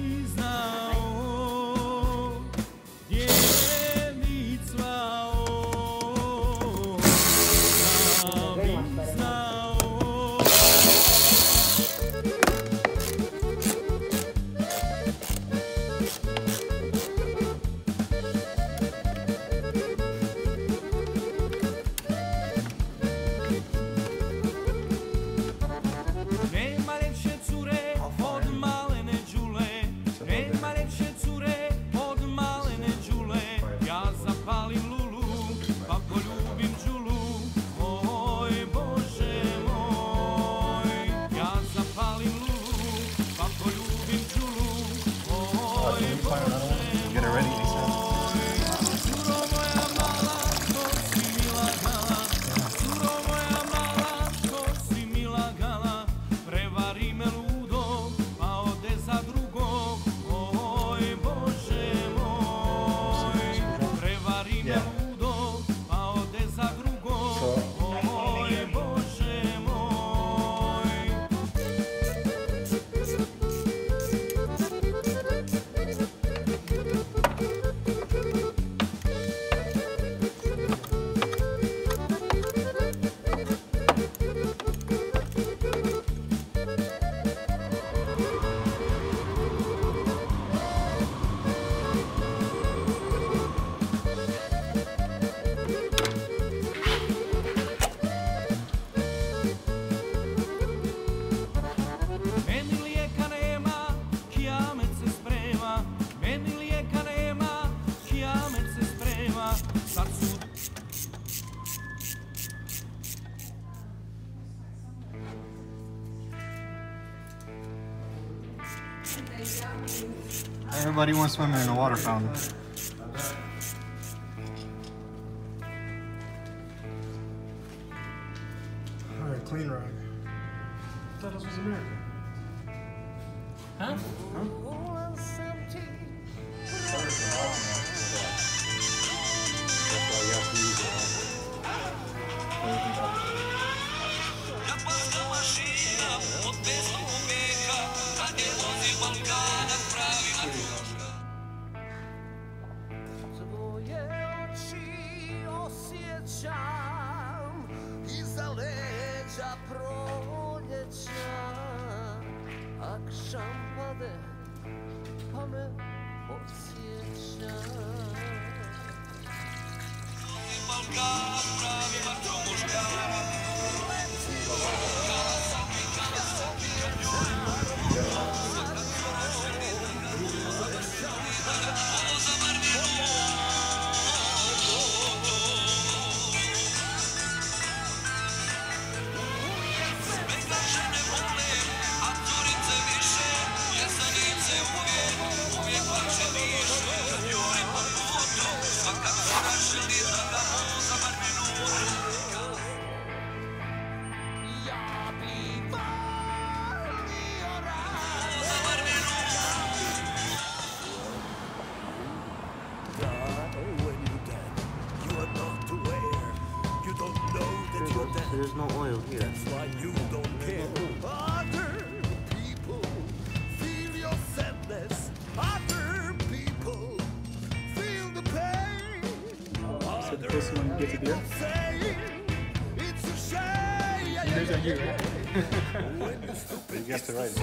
Get it ready, he said. Everybody wants swimming in a water fountain. Alright, clean rag. I thought this was America. Huh? Twoje oczy osjećam i zaleđa proljeća. Ak šampade pa me podsjeća. Balkan pravi matromuška. There's no oil here. That's why you don't care. Other people feel your sadness. Other people feel the pain. So the first one gets a beer? It's a shame. Here's a you, right? When you're stupid, You guessed it right.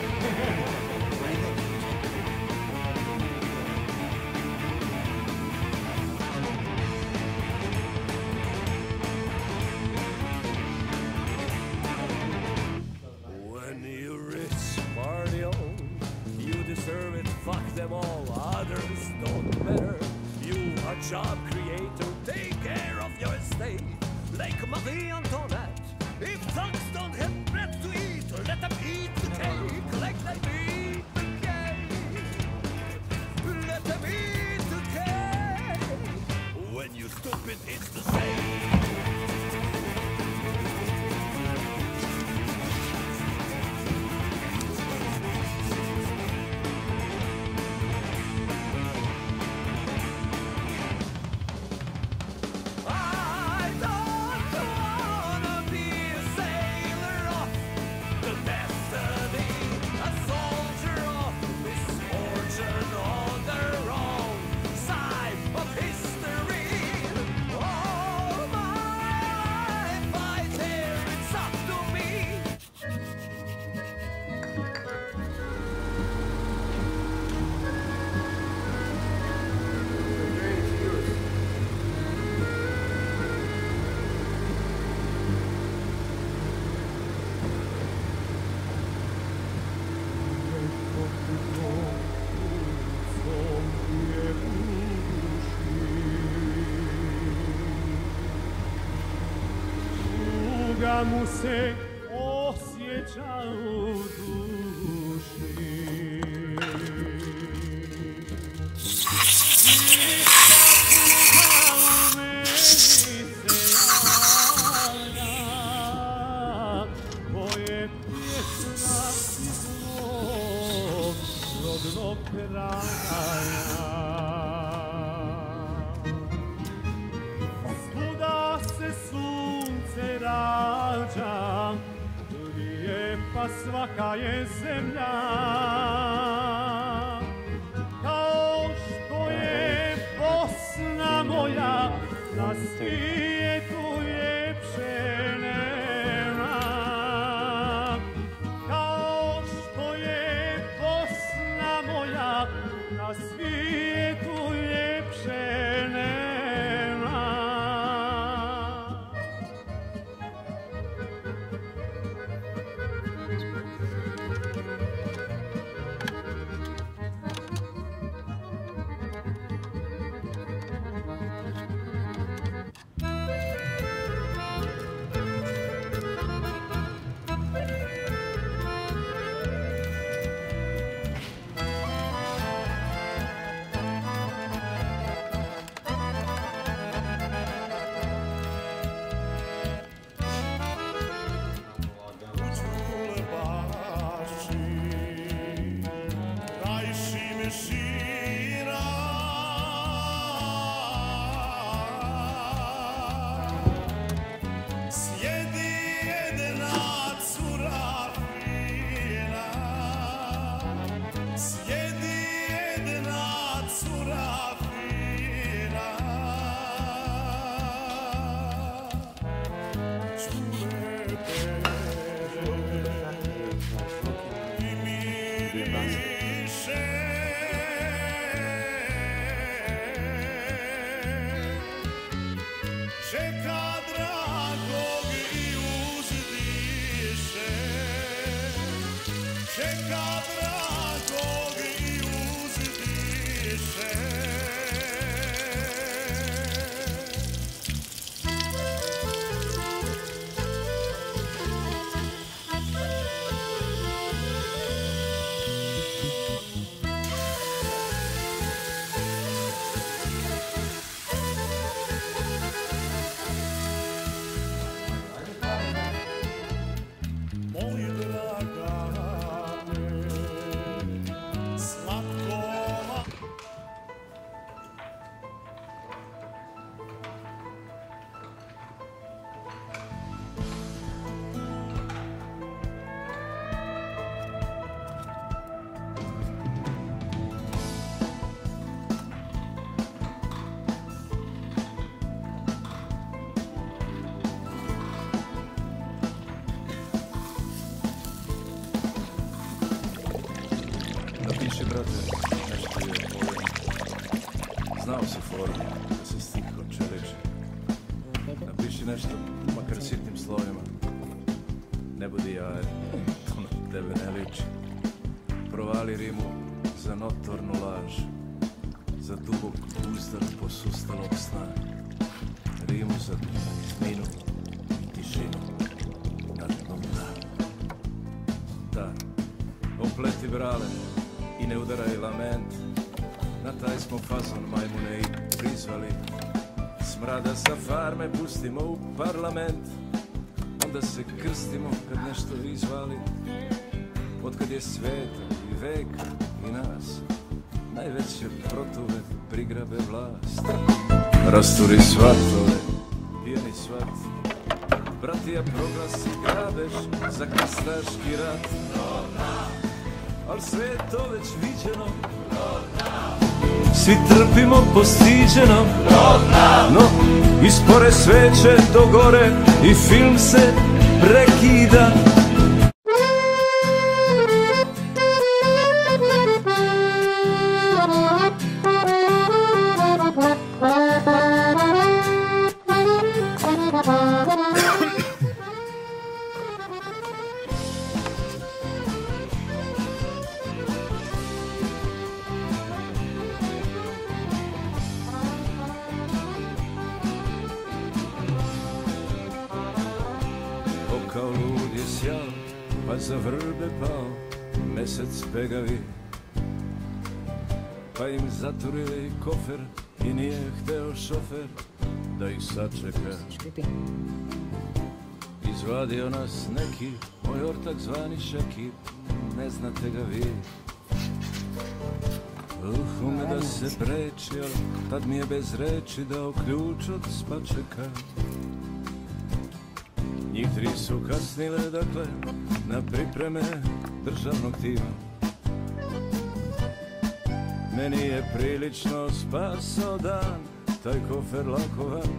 Deserve it, fuck them all, others don't matter. You a job creator, take care of your estate. Like Marie Antoinette, if thugs don't have bread to eat, let them eat the cake. Like they eat the cake, let them eat the cake. When you stupid, it's the same. I don't wanna da mu se osjeća u duši. Svuda se sunce rađa, lijepa svaka je zemlja, kao što je Bosna moja, na svijetu ljepše nema. Kao što je Bosna moja, na svijetu ljepše nema. Čeka dragog i uzdiše, čeka dragog i uzdiše. Napiši, brate, nešto je povedno. Znao si formu, da se stih hoće reći. Napiši nešto, makar sitnim slovima. Ne budi jajer, to na tebe ne liči. Provali rimu za notornu laž, za dubok uzdar posustalog sna. Rimu za tminu i tišinu na dnom dna. Da, opleti brale i ne udaraj lament. Na taj smo fazon majmune i prizvali. Smrada sa farme pustimo u parlament. Onda se krstimo kad nešto izvali. Otkad je sveta i veka i nas, najveće protuve prigrabe vlast. Rasturi svatove, pijeni svat, bratija proglasi grabež za krstaški rat. Al sve je to već viđeno, svi trpimo postiđeno, no ispore sveće do gore i film se prekida. sjao, pa za vrbe pao mesec begavi. Pa im zaturili kofer i nije hteo šofer da ih sačeka. Izvadio nas neki, moj ortak zvani Šeki, ne znate ga vi. Ume da se preči, tad mi je bez reči dao ključ od spačeka. Njih tri su kasnile, dakle, na pripreme državnog tima. Meni je prilično spasao dan, taj kofer lakovan.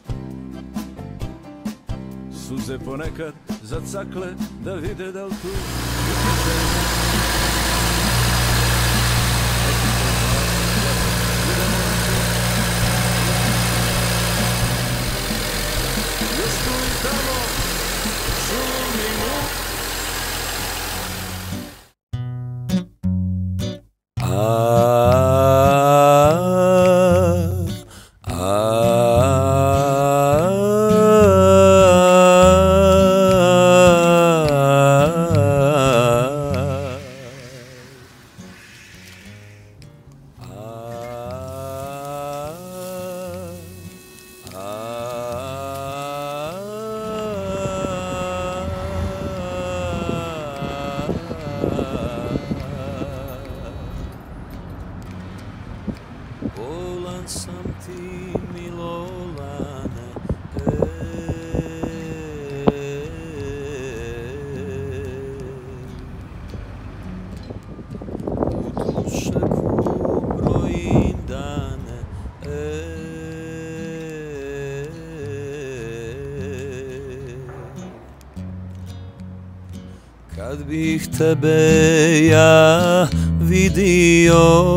Suze ponekad zacakle da vide da li tu još tu i tamo šumimo. Bolan sam ti, Milolane, u dušeku brojim dane, kad bih tebe ja vidio,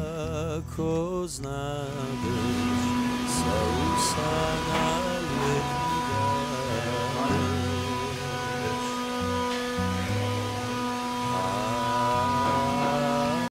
kako znadeš, sa usana lijek